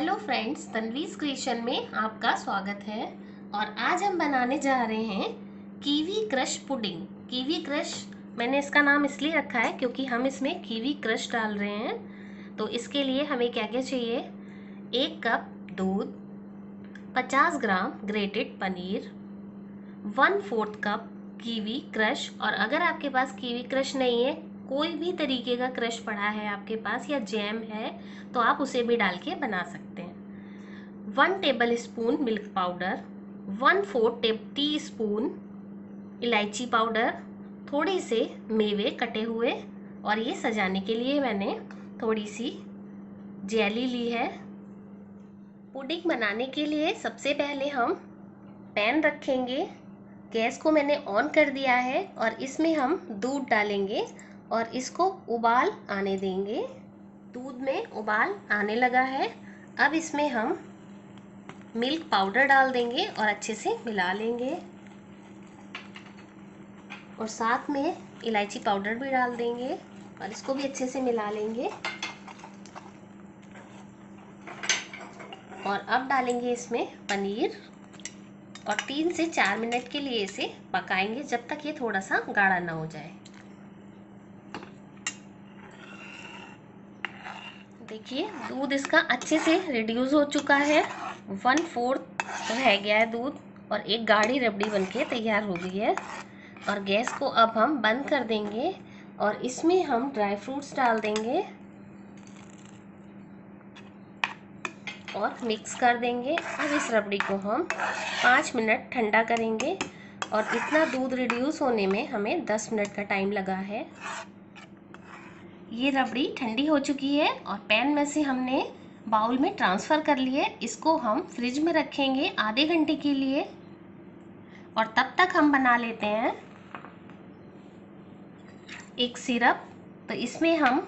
Hello friends, तन्वीज़ creation में आपका स्वागत है। और आज हम बनाने जा रहे हैं kiwi crush pudding. Kiwi crush मैंने इसका नाम इसलिए रखा है क्योंकि हम इसमें कीवी क्रश डाल रहे हैं। तो इसके लिए हमें क्या क्या चाहिए? 1 कप दूध, 50 ग्राम ग्रेटेड पनीर, 1/4 कप कीवी क्रश। और अगर आपके पास कीवी क्रश नहीं है, कोई भी तरीके का क्रश पड़ा है आपके पास या जैम है, तो आप उसे भी डाल के बना सकते हैं। 1 tablespoon milk powder, 1/4 teaspoon इलायची पाउडर, थोड़े से मेवे कटे हुए, और ये सजाने के लिए मैंने थोड़ी सी जेली ली है। पुडिंग बनाने के लिए सबसे पहले हम पैन रखेंगे। गैस को मैंने ऑन कर दिया है और इसमें हम दूध डालेंगे और इसको उबाल आने देंगे। दूध में उबाल आने लगा है। अब इसमें हम मिल्क पाउडर डाल देंगे और अच्छे से मिला लेंगे, और साथ में इलायची पाउडर भी डाल देंगे और इसको भी अच्छे से मिला लेंगे। और अब डालेंगे इसमें पनीर और 3 से 4 मिनट के लिए इसे पकाएंगे जब तक ये थोड़ा सा गाढ़ा ना हो जाए। देखिए, दूध इसका अच्छे से रिड्यूस हो चुका है। 1/4 रह गया है दूध और एक गाढ़ी रबड़ी बनके तैयार हो गई है। और गैस को अब हम बंद कर देंगे और इसमें हम ड्राई फ्रूट्स डाल देंगे और मिक्स कर देंगे। अब इस रबड़ी को हम 5 मिनट ठंडा करेंगे और इतना दूध रिड्यूस होने में हमें 10 मिनट का टाइम लगा है। ये रबड़ी ठंडी हो चुकी है और पैन में से हमने बाउल में ट्रांसफ़र कर ली है। इसको हम फ्रिज में रखेंगे आधे घंटे के लिए, और तब तक हम बना लेते हैं एक सिरप। तो इसमें हम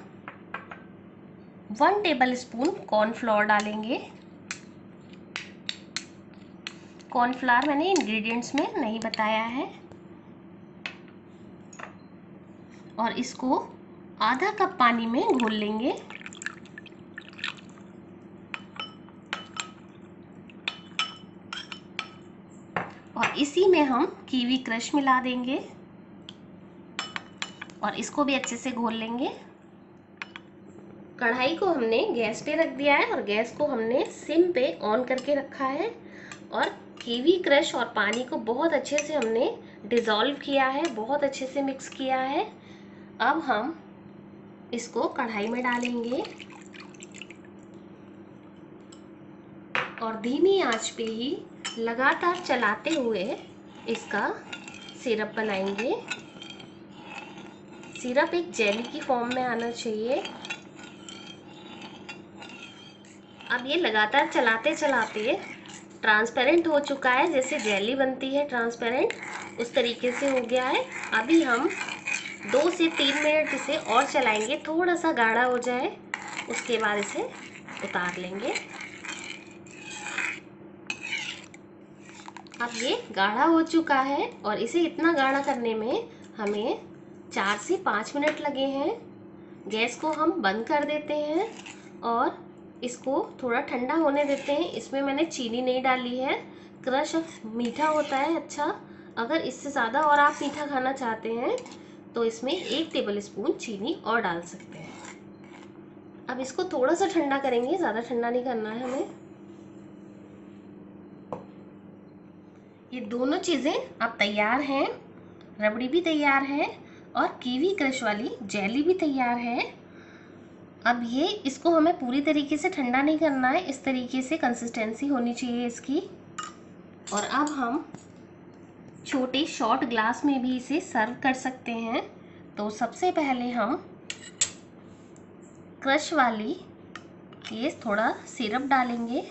1 टेबल स्पून कॉर्नफ्लोर डालेंगे। कॉर्नफ्लावर मैंने इंग्रेडिएंट्स में नहीं बताया है। और इसको आधा कप पानी में घोल लेंगे। और इसी में हम कीवी क्रश मिला देंगे और इसको भी अच्छे से घोल लेंगे। कढ़ाई को हमने गैस पे रख दिया है और गैस को हमने सिम पे ऑन करके रखा है। और कीवी क्रश और पानी को बहुत अच्छे से हमने डिज़ोल्व किया है, बहुत अच्छे से मिक्स किया है। अब हम इसको कढ़ाई में डालेंगे और धीमी आंच पे ही लगातार चलाते हुए इसका सिरप बनाएंगे। सिरप एक जेली की फॉर्म में आना चाहिए। अब ये लगातार चलाते चलाते ट्रांसपेरेंट हो चुका है, जैसे जेली बनती है ट्रांसपेरेंट, उस तरीके से हो गया है। अभी हम 2 से 3 मिनट इसे और चलाएंगे, थोड़ा सा गाढ़ा हो जाए, उसके बाद इसे उतार लेंगे। अब ये गाढ़ा हो चुका है और इसे इतना गाढ़ा करने में हमें 4 से 5 मिनट लगे हैं। गैस को हम बंद कर देते हैं और इसको थोड़ा ठंडा होने देते हैं। इसमें मैंने चीनी नहीं डाली है। क्रश मीठा होता है अच्छा। अगर इससे ज़्यादा और आप मीठा खाना चाहते हैं तो इसमें 1 टेबल स्पून चीनी और डाल सकते हैं। अब इसको थोड़ा सा ठंडा करेंगे, ज़्यादा ठंडा नहीं करना है हमें। ये दोनों चीज़ें अब तैयार हैं, रबड़ी भी तैयार है और कीवी क्रश वाली जेली भी तैयार है। अब ये इसको हमें पूरी तरीके से ठंडा नहीं करना है, इस तरीके से कंसिस्टेंसी होनी चाहिए इसकी। और अब हम छोटे शॉट ग्लास में भी इसे सर्व कर सकते हैं। तो सबसे पहले हम क्रश वाली ये थोड़ा सिरप डालेंगे,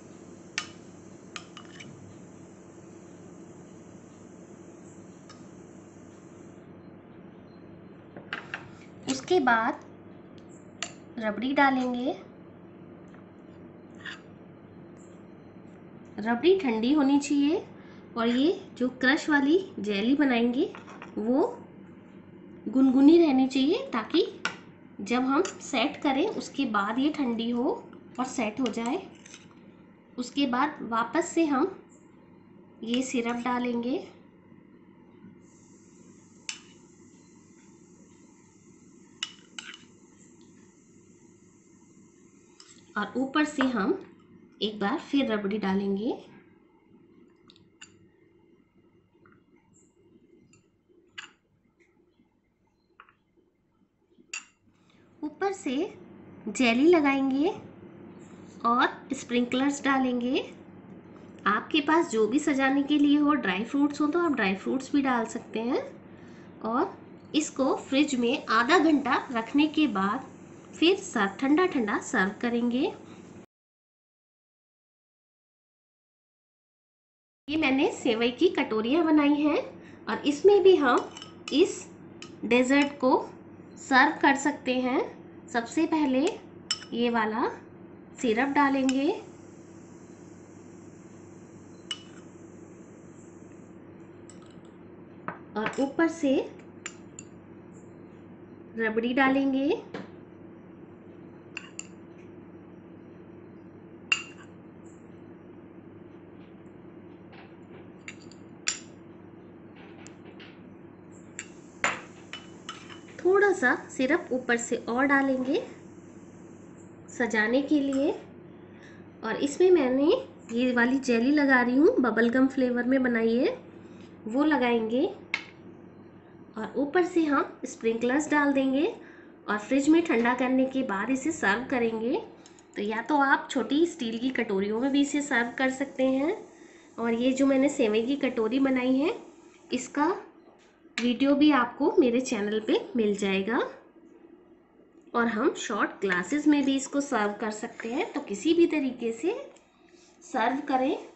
उसके बाद रबड़ी डालेंगे। रबड़ी ठंडी होनी चाहिए और ये जो क्रश वाली जेली बनाएंगे वो गुनगुनी रहनी चाहिए, ताकि जब हम सेट करें उसके बाद ये ठंडी हो और सेट हो जाए। उसके बाद वापस से हम ये सिरप डालेंगे और ऊपर से हम एक बार फिर रबड़ी डालेंगे। ऊपर से जेली लगाएंगे और स्प्रिंकलर्स डालेंगे। आपके पास जो भी सजाने के लिए हो, ड्राई फ्रूट्स हो तो आप ड्राई फ्रूट्स भी डाल सकते हैं। और इसको फ्रिज में आधा घंटा रखने के बाद फिर ठंडा ठंडा सर्व करेंगे। ये मैंने सेवई की कटोरियाँ बनाई हैं और इसमें भी हम इस डेजर्ट को सर्व कर सकते हैं। सबसे पहले ये वाला सिरप डालेंगे और ऊपर से रबड़ी डालेंगे। थोड़ा सा सिरप ऊपर से और डालेंगे सजाने के लिए। और इसमें मैंने ये वाली जेली लगा रही हूँ, बबल गम फ्लेवर में बनाई है, वो लगाएंगे। और ऊपर से हम स्प्रिंकलर्स डाल देंगे और फ्रिज में ठंडा करने के बाद इसे सर्व करेंगे। तो या तो आप छोटी स्टील की कटोरियों में भी इसे सर्व कर सकते हैं। और ये जो मैंने सेवई की कटोरी बनाई है, इसका वीडियो भी आपको मेरे चैनल पे मिल जाएगा। और हम शॉर्ट ग्लासेस में भी इसको सर्व कर सकते हैं। तो किसी भी तरीके से सर्व करें।